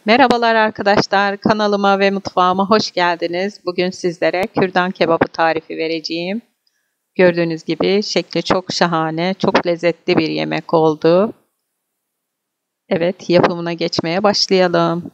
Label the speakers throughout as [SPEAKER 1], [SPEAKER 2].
[SPEAKER 1] Merhabalar arkadaşlar, kanalıma ve mutfağıma hoş geldiniz. Bugün sizlere kürdan kebabı tarifi vereceğim. Gördüğünüz gibi şekli çok şahane, çok lezzetli bir yemek oldu. Evet, yapımına geçmeye başlayalım.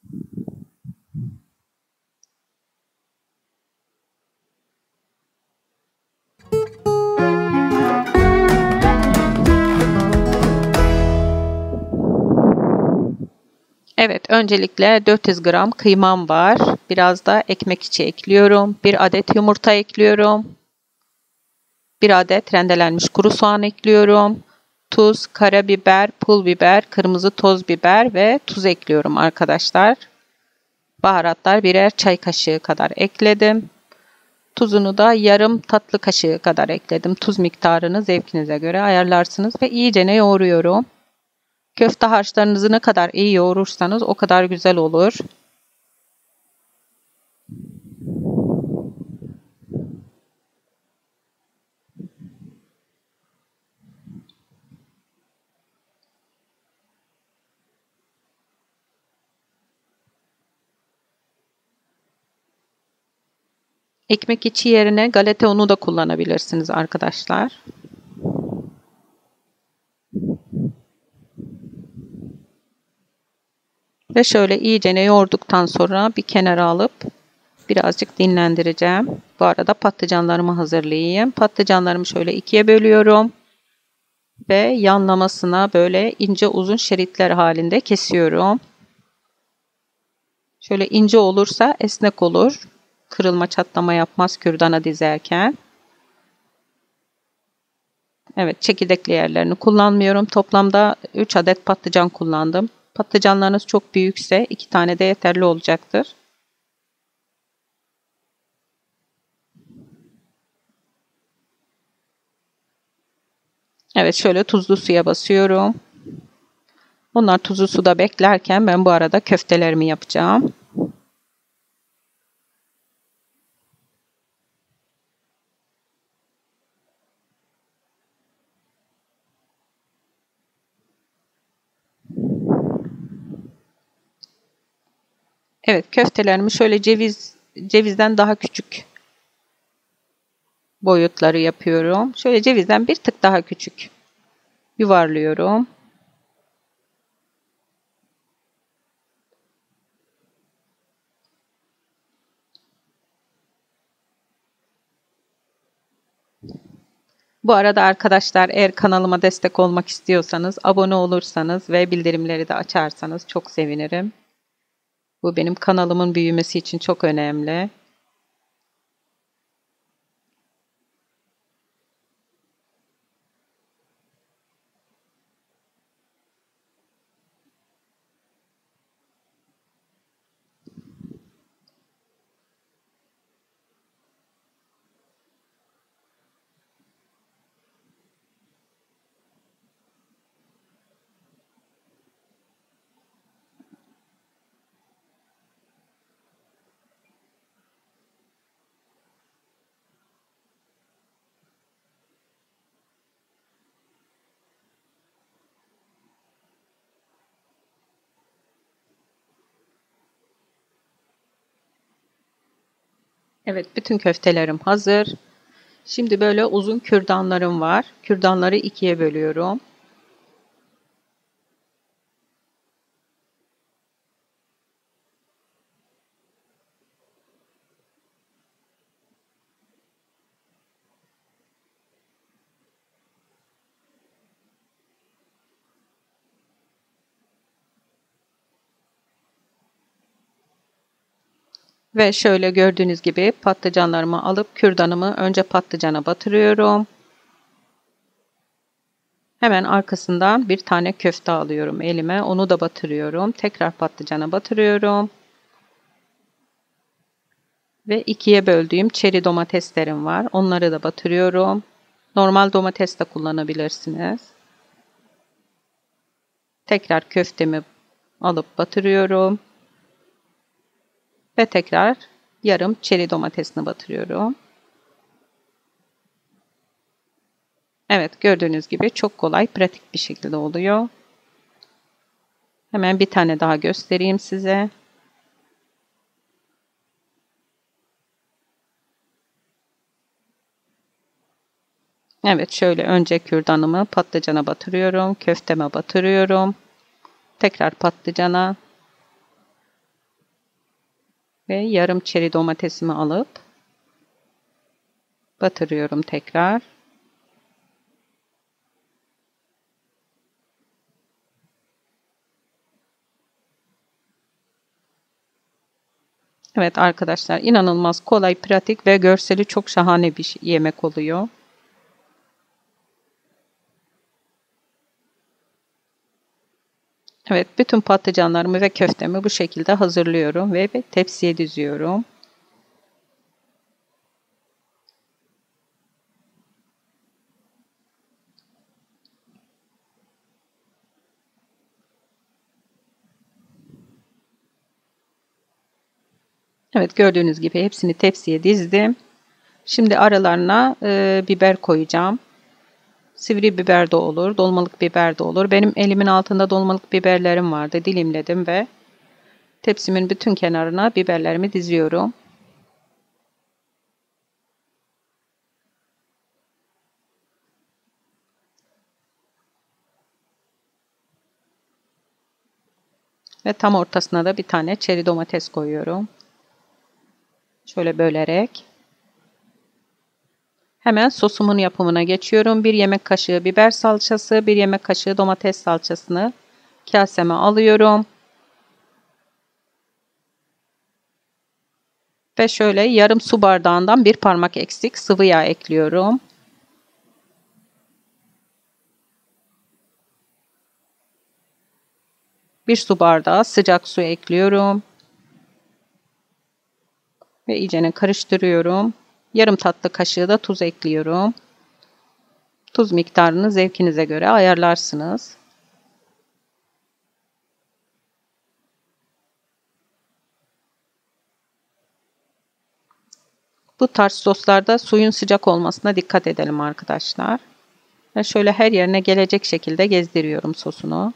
[SPEAKER 1] Evet, öncelikle 400 gram kıymam var. Biraz da ekmek içi ekliyorum. 1 adet yumurta ekliyorum. 1 adet rendelenmiş kuru soğan ekliyorum. Tuz, karabiber, pul biber, kırmızı toz biber ve tuz ekliyorum arkadaşlar. Baharatlar birer çay kaşığı kadar ekledim. Tuzunu da yarım tatlı kaşığı kadar ekledim. Tuz miktarını zevkinize göre ayarlarsınız ve iyice yoğuruyorum. Köfte harçlarınızı ne kadar iyi yoğurursanız o kadar güzel olur. Ekmek içi yerine galeta unu da kullanabilirsiniz arkadaşlar. Ve şöyle iyice yoğurduktan sonra bir kenara alıp birazcık dinlendireceğim. Bu arada patlıcanlarımı hazırlayayım. Patlıcanlarımı şöyle ikiye bölüyorum. Ve yanlamasına böyle ince uzun şeritler halinde kesiyorum. Şöyle ince olursa esnek olur. Kırılma çatlama yapmaz kürdana dizerken. Evet, çekirdekli yerlerini kullanmıyorum. Toplamda 3 adet patlıcan kullandım. Patlıcanlarınız çok büyükse 2 tane de yeterli olacaktır. Evet, şöyle tuzlu suya basıyorum. Onlar tuzlu suda beklerken ben bu arada köftelerimi yapacağım. Evet, köftelerimi şöyle cevizden daha küçük boyutları yapıyorum. Şöyle cevizden bir tık daha küçük yuvarlıyorum. Bu arada arkadaşlar, eğer kanalıma destek olmak istiyorsanız abone olursanız ve bildirimleri de açarsanız çok sevinirim. Bu benim kanalımın büyümesi için çok önemli. Evet, bütün köftelerim hazır. Şimdi böyle uzun kürdanlarım var. Kürdanları ikiye bölüyorum. Ve şöyle gördüğünüz gibi patlıcanlarımı alıp kürdanımı önce patlıcana batırıyorum. Hemen arkasından bir tane köfte alıyorum elime. Onu da batırıyorum. Tekrar patlıcana batırıyorum. Ve ikiye böldüğüm çeri domateslerim var. Onları da batırıyorum. Normal domates de kullanabilirsiniz. Tekrar köftemi alıp batırıyorum. Ve tekrar yarım çeri domatesini batırıyorum. Evet, gördüğünüz gibi çok kolay, pratik bir şekilde oluyor. Hemen bir tane daha göstereyim size. Evet, şöyle önce kürdanımı patlıcana batırıyorum. Köfteme batırıyorum. Tekrar patlıcana. Ve yarım çeri domatesimi alıp batırıyorum tekrar. Evet arkadaşlar, inanılmaz kolay, pratik ve görseli çok şahane bir yemek oluyor. Evet, bütün patlıcanlarımı ve köftemi bu şekilde hazırlıyorum ve tepsiye diziyorum. Evet, gördüğünüz gibi hepsini tepsiye dizdim. Şimdi aralarına biber koyacağım. Sivri biber de olur, dolmalık biber de olur. Benim elimin altında dolmalık biberlerim vardı. Dilimledim ve tepsimin bütün kenarına biberlerimi diziyorum. Ve tam ortasına da bir tane çeri domates koyuyorum. Şöyle bölerek. Hemen sosumun yapımına geçiyorum. 1 yemek kaşığı biber salçası, 1 yemek kaşığı domates salçasını kaseme alıyorum. Ve şöyle yarım su bardağından 1 parmak eksik sıvı yağ ekliyorum. Bir su bardağı sıcak su ekliyorum. Ve iyicene karıştırıyorum. Yarım tatlı kaşığı da tuz ekliyorum. Tuz miktarını zevkinize göre ayarlarsınız. Bu tarz soslarda suyun sıcak olmasına dikkat edelim arkadaşlar. Ve şöyle her yerine gelecek şekilde gezdiriyorum sosunu.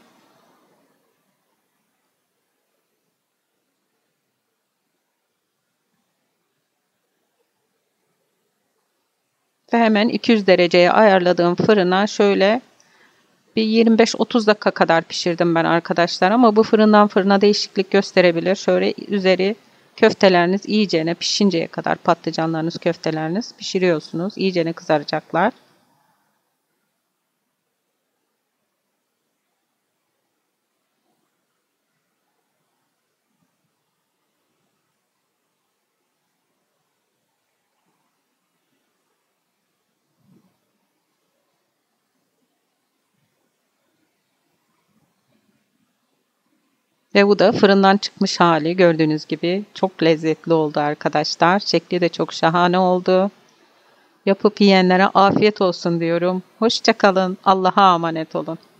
[SPEAKER 1] Ve hemen 200 dereceye ayarladığım fırına şöyle bir 25-30 dakika kadar pişirdim ben arkadaşlar. Ama bu fırından fırına değişiklik gösterebilir. Şöyle üzeri köfteleriniz iyicene pişinceye kadar patlıcanlarınız, köfteleriniz pişiriyorsunuz. İyicene kızaracaklar. Ve bu da fırından çıkmış hali, gördüğünüz gibi çok lezzetli oldu arkadaşlar. Şekli de çok şahane oldu. Yapıp yiyenlere afiyet olsun diyorum. Hoşça kalın. Allah'a emanet olun.